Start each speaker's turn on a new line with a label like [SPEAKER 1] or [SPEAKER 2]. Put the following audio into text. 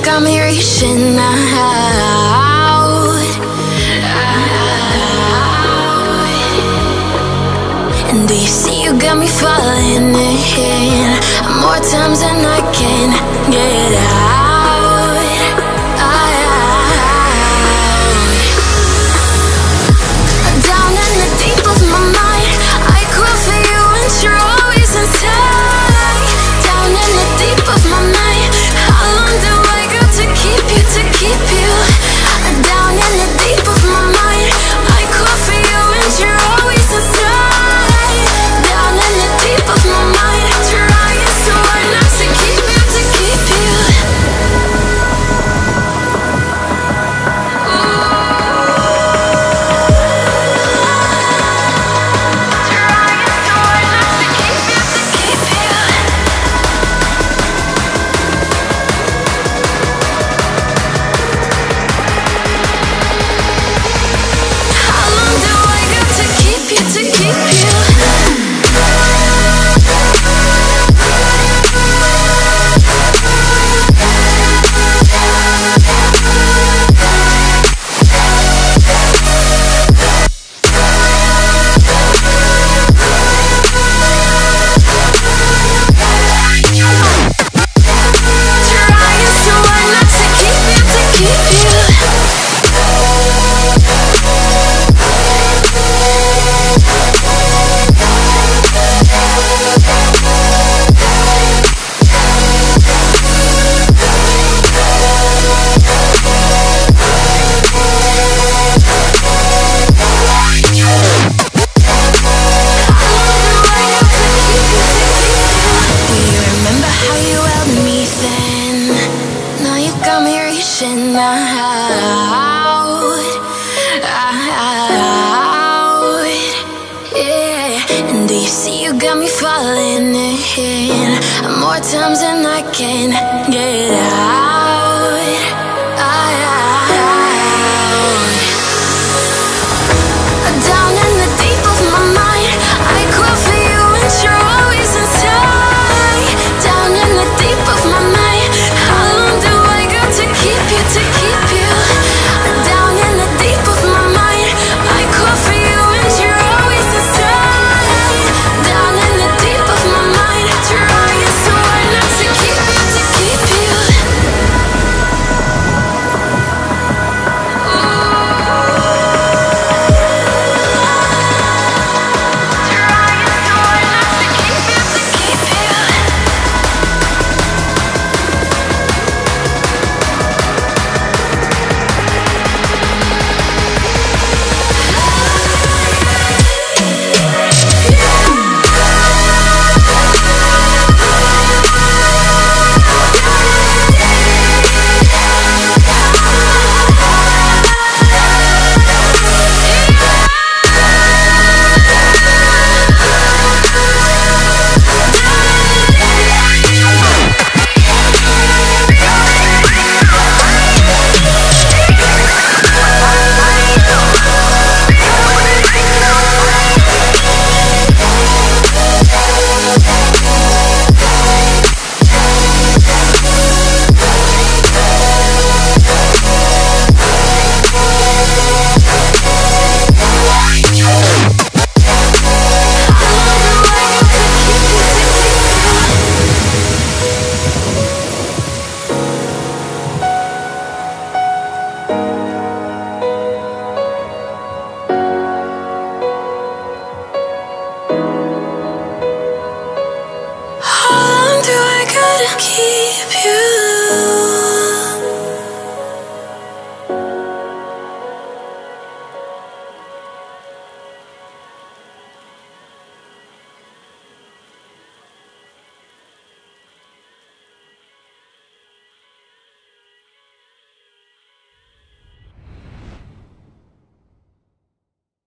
[SPEAKER 1] got me reaching out, and do you see you got me falling in more times than I can get out. Down in the deep of my mind, I crawl for you and you're always inside. Down in the deep of my mind, how long do I got to keep you, to keep you? Down in the deep of my mind, I crawl for you and you're always inside. Down in the deep of my mind, trying so hard not to keep you, to keep you. And do you see you got me falling in more times than I can get out?